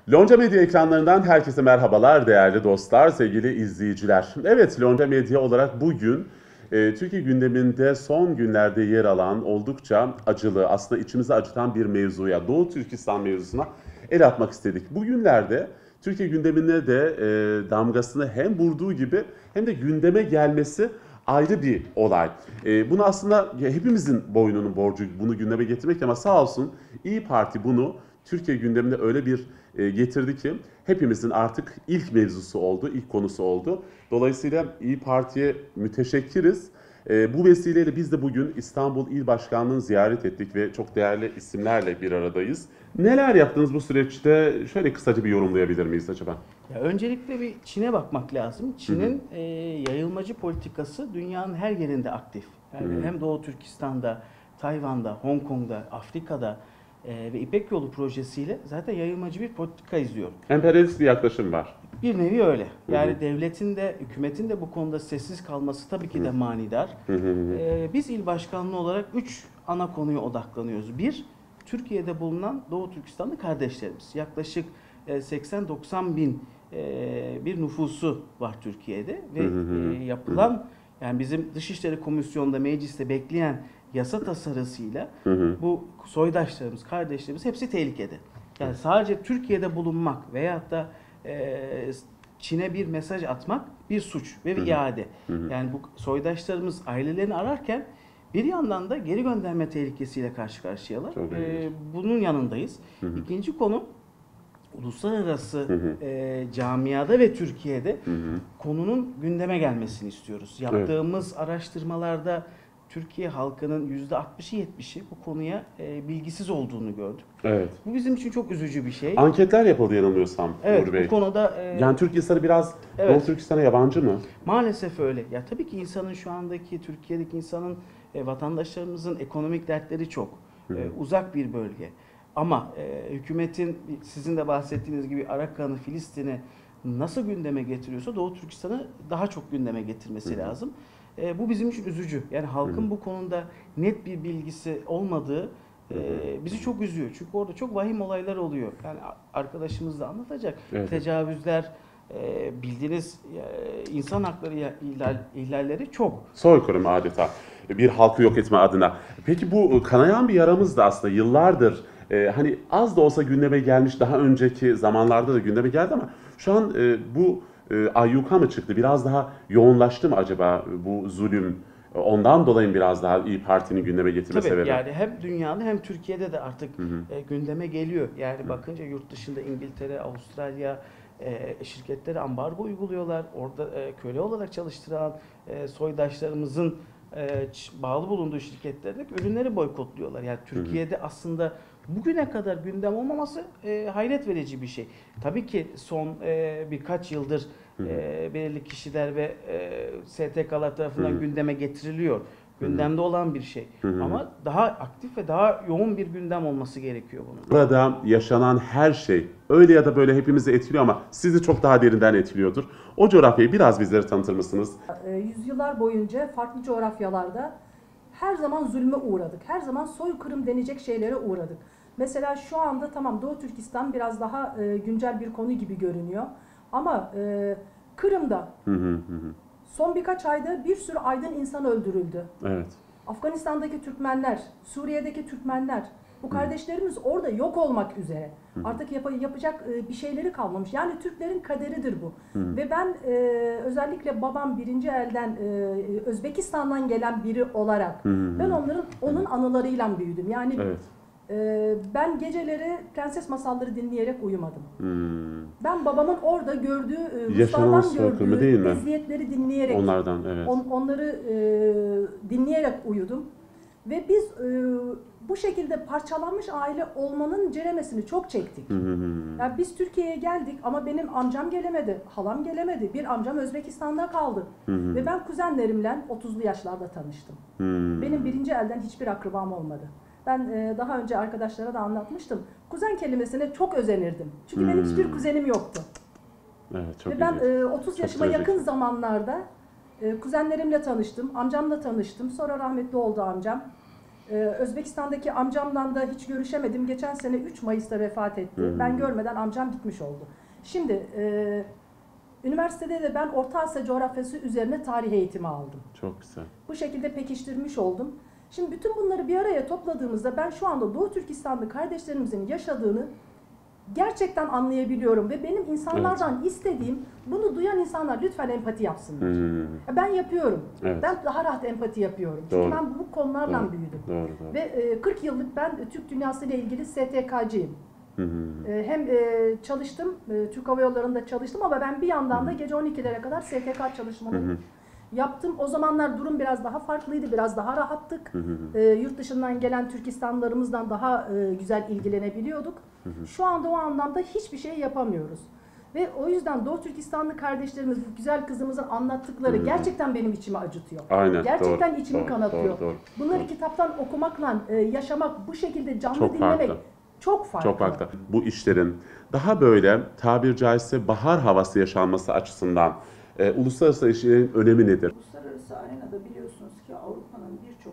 Lonca Medya ekranlarından herkese merhabalar değerli dostlar, sevgili izleyiciler. Evet, Lonca Medya olarak bugün Türkiye gündeminde son günlerde yer alan oldukça acılı, aslında içimizi acıtan bir mevzuya, Doğu Türkistan mevzusuna el atmak istedik. Bugünlerde Türkiye gündemine de damgasını hem vurduğu gibi hem de gündeme gelmesi ayrı bir olay. Bunu aslında hepimizin boynunun borcu bunu gündeme getirmek ama sağ olsun İyi Parti bunu Türkiye gündemine öyle bir getirdi ki hepimizin artık ilk mevzusu oldu, ilk konusu oldu. Dolayısıyla İyi Parti'ye müteşekkiriz. Bu vesileyle biz de bugün İstanbul İl Başkanlığı'nı ziyaret ettik ve çok değerli isimlerle bir aradayız. Neler yaptınız bu süreçte? Şöyle kısaca bir yorumlayabilir miyiz acaba? Ya öncelikle bir Çin'e bakmak lazım. Çin'in yayılmacı politikası dünyanın her yerinde aktif. Yani hem Doğu Türkistan'da, Tayvan'da, Hong Kong'da, Afrika'da ve İpek Yolu projesiyle zaten yayılmacı bir politika izliyor. Emperyalist bir yaklaşım var. Bir nevi öyle. Yani devletin de, hükümetin de bu konuda sessiz kalması tabii ki de manidar. Biz il başkanlığı olarak 3 ana konuya odaklanıyoruz. Bir, Türkiye'de bulunan Doğu Türkistanlı kardeşlerimiz. Yaklaşık 80-90 bin bir nüfusu var Türkiye'de ve yapılan, yani bizim Dışişleri Komisyonu'nda mecliste bekleyen yasa tasarısıyla bu soydaşlarımız, kardeşlerimiz hepsi tehlikede. Yani sadece Türkiye'de bulunmak veyahut da Çin'e bir mesaj atmak bir suç ve bir iade. Yani bu soydaşlarımız ailelerini ararken bir yandan da geri gönderme tehlikesiyle karşı karşıyalar. Bunun yanındayız. İkinci konu, uluslararası camiada ve Türkiye'de konunun gündeme gelmesini istiyoruz. Yaptığımız araştırmalarda Türkiye halkının %60'ı 70'i bu konuya bilgisiz olduğunu gördük. Evet. Bu bizim için çok üzücü bir şey. Anketler yapıldı yanılmıyorsam Evet, Uğur Bey. bu konuda yani Türk insanı biraz evet, Doğu Türkistan'a yabancı mı? Maalesef öyle. Ya tabii ki insanın şu andaki Türkiye'deki insanın vatandaşlarımızın ekonomik dertleri çok. Uzak bir bölge. Ama hükümetin sizin de bahsettiğiniz gibi Arakan'ı, Filistin'i nasıl gündeme getiriyorsa Doğu Türkistan'ı daha çok gündeme getirmesi lazım. Bu bizim için üzücü. Yani halkın bu konuda net bir bilgisi olmadığı bizi çok üzüyor. Çünkü orada çok vahim olaylar oluyor. Yani arkadaşımız da anlatacak. Evet. Tecavüzler, bildiğiniz insan hakları ihlalleri çok. Soykırım adeta. Bir halkı yok etme adına. Peki bu kanayan bir yaramız da aslında yıllardır hani az da olsa gündeme gelmiş, daha önceki zamanlarda da gündeme geldi ama şu an bu ayyuka mı çıktı? Biraz daha yoğunlaştı mı acaba bu zulüm? Ondan dolayı biraz daha İyi Parti'nin gündeme getirme Tabii, sebebi. yani hem dünyada hem Türkiye'de de artık gündeme geliyor. Yani bakınca yurt dışında İngiltere, Avustralya şirketlere ambargo uyguluyorlar. Orada köle olarak çalıştıran soydaşlarımızın bağlı bulunduğu şirketlerdeki ürünleri boykotluyorlar. Yani Türkiye'de aslında bugüne kadar gündem olmaması hayret verici bir şey. Tabii ki son birkaç yıldır belirli kişiler ve STK'lar tarafından gündeme getiriliyor. Gündemde olan bir şey. Ama daha aktif ve daha yoğun bir gündem olması gerekiyor bunun. Burada yaşanan her şey öyle ya da böyle hepimizi etkiliyor ama sizi çok daha derinden etkiliyordur. O coğrafyayı biraz bizlere tanıtır mısınız? Yüzyıllar boyunca farklı coğrafyalarda her zaman zulme uğradık. Her zaman soykırım denecek şeylere uğradık. Mesela şu anda tamam Doğu Türkistan biraz daha güncel bir konu gibi görünüyor. Ama Kırım'da son birkaç ayda bir sürü aydın insan öldürüldü. Evet. Afganistan'daki Türkmenler, Suriye'deki Türkmenler, bu kardeşlerimiz orada yok olmak üzere. Artık yapacak bir şeyleri kalmamış. Yani Türklerin kaderidir bu. Ve ben özellikle babam birinci elden Özbekistan'dan gelen biri olarak ben onun anılarıyla büyüdüm. Yani evet. Ben geceleri prenses masalları dinleyerek uyumadım. Ben babamın orada gördüğü, Ruslardan gördüğü eziyetleri dinleyerek, onlardan, evet. Onları dinleyerek uyudum. Ve biz bu şekilde parçalanmış aile olmanın ceremesini çok çektik. Yani biz Türkiye'ye geldik ama benim amcam gelemedi, halam gelemedi. Bir amcam Özbekistan'da kaldı. Ve ben kuzenlerimle 30'lu yaşlarda tanıştım. Benim birinci elden hiçbir akrabam olmadı. Ben daha önce arkadaşlara da anlatmıştım. Kuzen kelimesine çok özenirdim. Çünkü benim hiçbir kuzenim yoktu. Evet, çok ve ben 30 yaşıma yakın zamanlarda kuzenlerimle tanıştım, amcamla tanıştım. Sonra rahmetli oldu amcam. Özbekistan'daki amcamla da hiç görüşemedim. Geçen sene 3 Mayıs'ta vefat etti. Ben görmeden amcam gitmiş oldu. Şimdi üniversitede de ben Orta Asya coğrafyası üzerine tarih eğitimi aldım. Çok güzel. Bu şekilde pekiştirmiş oldum. Şimdi bütün bunları bir araya topladığımızda ben şu anda Doğu Türkistanlı kardeşlerimizin yaşadığını gerçekten anlayabiliyorum ve benim insanlardan istediğim, bunu duyan insanlar lütfen empati yapsınlar. Ben yapıyorum. Evet. Ben daha rahat empati yapıyorum. Çünkü Doğru. ben bu konularla Doğru. büyüdüm. Doğru. Ve 40 yıllık ben Türk dünyası ile ilgili STK'cıyım. Hem çalıştım, Türk Hava Yolları'nda çalıştım ama ben bir yandan da gece 12'lere kadar STK çalışmaları yaptım. O zamanlar durum biraz daha farklıydı, biraz daha rahattık. Yurt dışından gelen Türkistanlılarımızdan daha güzel ilgilenebiliyorduk. Şu anda o anlamda hiçbir şey yapamıyoruz. Ve o yüzden Doğu Türkistanlı kardeşlerimiz, bu güzel kızımızın anlattıkları gerçekten benim içimi acıtıyor. Aynen, Gerçekten doğru, içimi doğru, kanatıyor. doğru. Bunları kitaptan okumakla, yaşamak, bu şekilde canlı Çok dinlemek farklı. çok farklı. Çok farklı. Bu işlerin daha böyle tabir caizse bahar havası yaşanması açısından uluslararası ilişkilerin önemi nedir? Uluslararası arenada biliyorsunuz ki Avrupa'nın birçok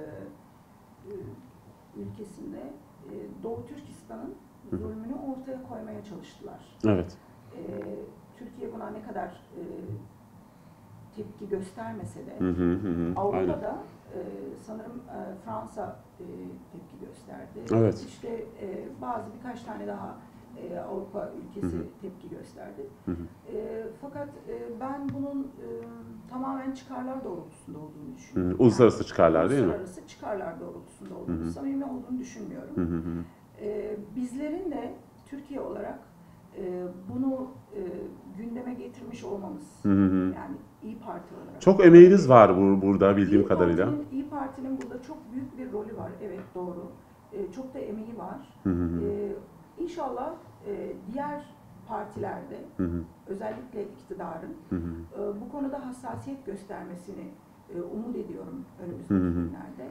ülkesinde Doğu Türkistan'ın zulmünü ortaya koymaya çalıştılar. Evet. Türkiye buna ne kadar tepki göstermese de Aynen. Avrupa'da sanırım Fransa tepki gösterdi. Evet. İşte birkaç tane daha Avrupa ülkesi tepki gösterdi. Fakat ben bunun tamamen çıkarlar doğrultusunda olduğunu düşünüyorum. Uluslararası çıkarlar değil mi? Uluslararası çıkarlar doğrultusunda olduğunu, samimi olduğunu düşünmüyorum. Bizlerin de Türkiye olarak bunu gündeme getirmiş olmamız, yani İYİ Parti olarak. Çok emeğiniz var burada bildiğim kadarıyla. İYİ Parti'nin burada çok büyük bir rolü var. Evet, doğru. Çok da emeği var. İnşallah diğer partilerde, özellikle iktidarın bu konuda hassasiyet göstermesini umut ediyorum önümüzdeki günlerde.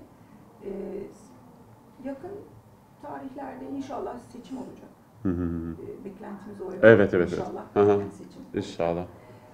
Yakın tarihlerde inşallah seçim olacak. Beklentimiz o yönde. Evet. İnşallah seçim. İnşallah.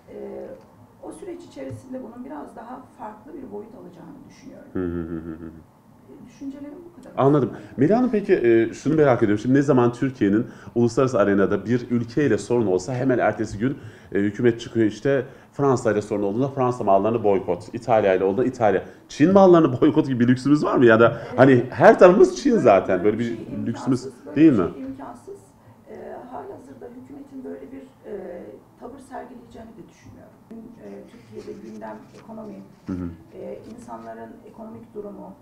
O süreç içerisinde bunun biraz daha farklı bir boyut alacağını düşünüyorum. Düşüncelerim bu kadar. Anladım. Melih Hanım, peki şunu merak ediyorum. Şimdi ne zaman Türkiye'nin uluslararası arenada bir ülkeyle sorun olsa hemen ertesi gün hükümet çıkıyor, işte Fransa ile sorun olduğunda Fransa mallarını boykot, İtalya ile olduğunda İtalya. Çin mallarını boykot gibi bir lüksümüz var mı? Ya da hani her tarafımız Çin zaten. Böyle bir lüksümüz değil mi? İmkansız. Halihazırda hükümetin böyle bir tavır sergileyeceğini de düşünmüyorum. Türkiye'de gündem ekonomi, insanların ekonomik durumu,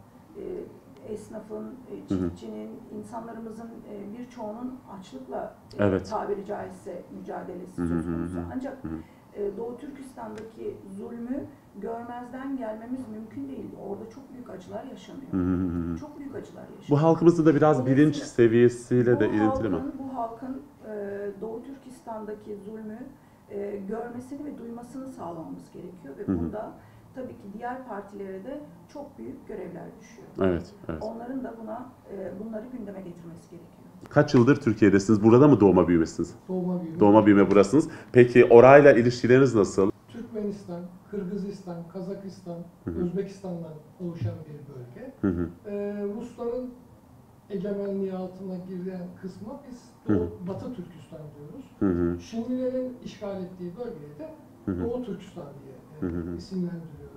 esnafın, çiftçinin, insanlarımızın birçoğunun açlıkla tabiri caizse mücadelesi söz konusu. Ancak Doğu Türkistan'daki zulmü görmezden gelmemiz mümkün değil. Orada çok büyük acılar yaşanıyor. Çok büyük acılar yaşanıyor. Bu halkımızda da biraz bilinç seviyesiyle de ilintili mi? Bu halkın Doğu Türkistan'daki zulmü görmesini ve duymasını sağlamamız gerekiyor ve bunda tabii ki diğer partilere de çok büyük görevler düşüyor. Evet. Onların da bunları gündeme getirmesi gerekiyor. Kaç yıldır Türkiye'desiniz? Burada mı doğma büyümesiniz? Doğma büyüme. Doğma büyüme burasınız. Peki orayla ilişkileriniz nasıl? Türkmenistan, Kırgızistan, Kazakistan, Özbekistan'dan oluşan bir bölge. Rusların egemenliği altına giren kısma biz Batı Türkistan diyoruz. Çinlilerin işgal ettiği bölgeye de Doğu Türkistan diye isimlendiriyoruz.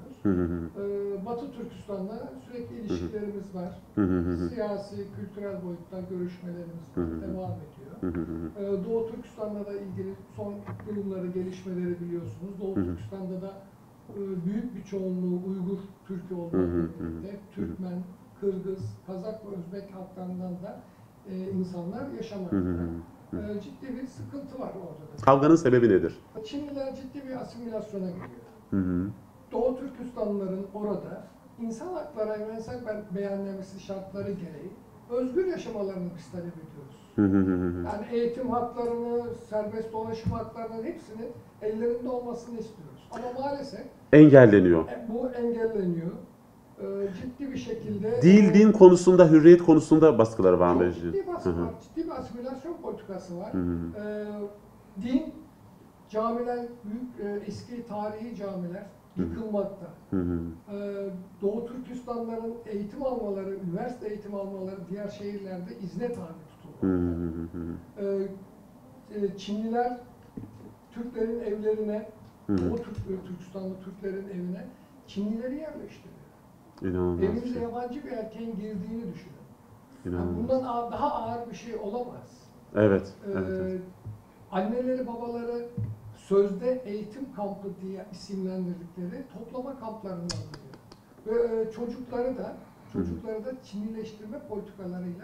Batı Türkistan'la sürekli ilişkilerimiz var. Siyasi, kültürel boyutta görüşmelerimiz devam ediyor. Doğu Türkistan'la da ilgili son durumları, gelişmeleri biliyorsunuz. Doğu Türkistan'da da büyük bir çoğunluğu Uygur Türk olduğu birlikte Türkmen, Kırgız, Kazak ve Özbek halklarından da insanlar yaşamakta. Ciddi bir sıkıntı var orada da. Kavganın sebebi nedir? Çinliler ciddi bir asimilasyona giriyor. Doğu Türkistanlıların orada insan hakları evrensel beyannamesi şartları gereği özgür yaşamalarını biz talep ediyoruz. Yani eğitim haklarını, serbest dolaşım haklarının hepsinin ellerinde olmasını istiyoruz. Ama maalesef Engelleniyor. bu engelleniyor. Ciddi bir şekilde Din konusunda, hürriyet konusunda baskıları var mı? ciddi baskı var. Ciddi bir asimilasyon politikası var. Din, camiler, büyük eski tarihi camiler yıkılmakta. Hı hı. Doğu Türkistanların eğitim almaları, üniversite eğitimi almaları diğer şehirlerde izne tabi Hı tutulmakta. hı. Çinliler Türklerin evlerine, Hı hı. Doğu Türkistanlı Türklerin evine Çinlileri yerleştiriyor. İnanılmaz bir Evimize şey. yabancı bir erkeğin girdiğini düşünün. Yani İnanılmaz. bundan daha ağır bir şey olamaz. Evet. Ee, Evet. Evet. Anneleri, babaları sözde eğitim kampı diye isimlendirdikleri toplama kamplarına alınıyor. Ve çocukları da Çinileştirme politikalarıyla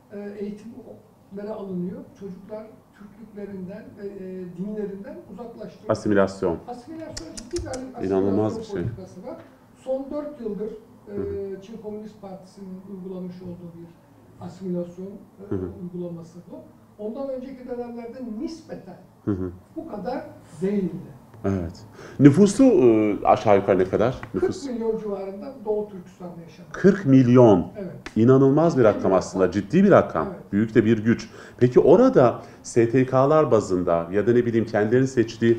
eğitimlere alınıyor. Çocuklar Türklüklerinden ve dinlerinden uzaklaştırılıyor. Asimilasyon. Asimilasyon, ciddi bir asimilasyon İnanılmaz bir şey. politikası var. Son 4 yıldır Çin Komünist Partisi'nin uygulamış olduğu bir asimilasyon uygulaması bu. Ondan önceki dönemlerde nispeten Hı hı. bu kadar değildi. Evet. Nüfusu aşağı yukarı ne kadar? 40 Nüfus. milyon civarında Doğu Türkistan'da yaşanıyor. 40 milyon. Evet. İnanılmaz bir Ciddi rakam bir aslında. rakam. Ciddi bir rakam. Evet. Büyük de bir güç. Peki orada STK'lar bazında ya da ne bileyim kendilerinin seçtiği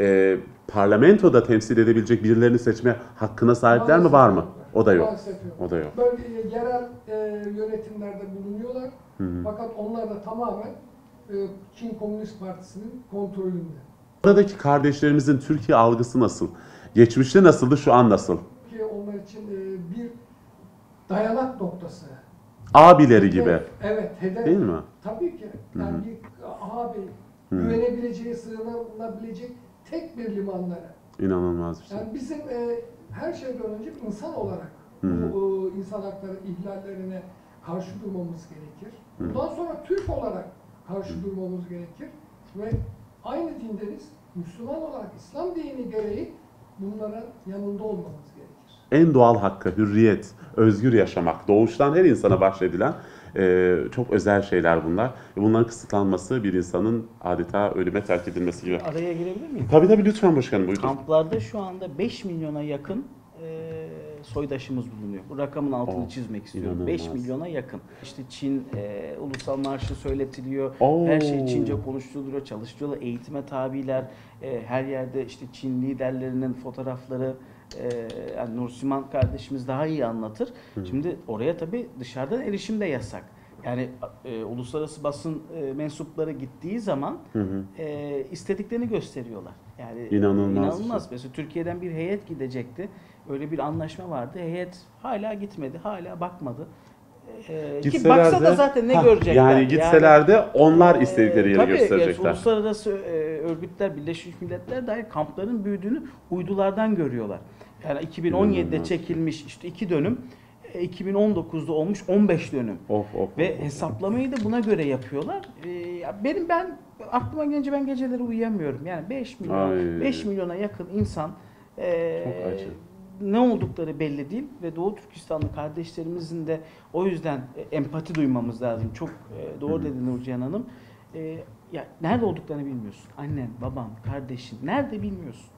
parlamentoda temsil edebilecek birilerini seçme hakkına sahipler mi, var mı? O da yok. Maalesef yok. O da yok. Böyle yerel yönetimlerde bulunuyorlar. Fakat onlar da tamamen Çin Komünist Partisi'nin kontrolünde. Oradaki kardeşlerimizin Türkiye algısı nasıl? Geçmişte nasıldı, şu an nasıl? Türkiye onlar için bir dayanak noktası. Abileri gibi. Evet, hedef. Değil mi? Tabii ki. Yani bir abi güvenebileceği, sığınabilecek tek bir limanları. İnanılmaz bir şey. Yani bizim her şeyden önce insan olarak bu insan hakları ihlallerine karşı durmamız gerekir. Bundan sonra Türk olarak karşı durmamız gerekir. Ve aynı dindeniz, Müslüman olarak İslam dini gereği bunların yanında olmamız gerekir. En doğal hakkı, hürriyet, özgür yaşamak, doğuştan her insana bahşedilen çok özel şeyler bunlar. Bunların kısıtlanması bir insanın adeta ölüme terk edilmesi gibi. Araya girebilir miyim? Tabii lütfen başkanım, buyurun. Kamplarda şu anda 5 milyona yakın soydaşımız bulunuyor. Bu rakamın altını Oh, çizmek istiyorum. inanılmaz. 5 milyona yakın. İşte Çin ulusal marşı söyletiliyor. Oo. Her şey Çince konuşuluyor, çalıştırıyorlar. Eğitime tabiler. Her yerde işte Çin liderlerinin fotoğrafları, yani Nursiman kardeşimiz daha iyi anlatır. Şimdi oraya tabii dışarıdan erişim de yasak. Yani uluslararası basın mensupları gittiği zaman istediklerini gösteriyorlar. Yani İnanılmaz bir şey. Mesela Türkiye'den bir heyet gidecekti. Öyle bir anlaşma vardı. Heyet hala gitmedi, hala bakmadı. Ki baksa da zaten ne görecekler? Yani gitseler de onlar istedikleri yeri tabii, gösterecekler. uluslararası örgütler, Birleşmiş Milletler dahi kampların büyüdüğünü uydulardan görüyorlar. Yani 2017'de İnanılmaz. çekilmiş işte 2 dönüm, 2019'da olmuş 15 dönüm. Ve hesaplamayı da buna göre yapıyorlar. Ben aklıma gelince ben geceleri uyuyamıyorum. Yani 5 milyona yakın insan Çok acı. ne oldukları belli değil ve Doğu Türkistanlı kardeşlerimizin de o yüzden empati duymamız lazım. Çok doğru dedi Nurcihan Hanım. Ya nerede olduklarını bilmiyorsun. Annen, baban, kardeşin nerede bilmiyorsun.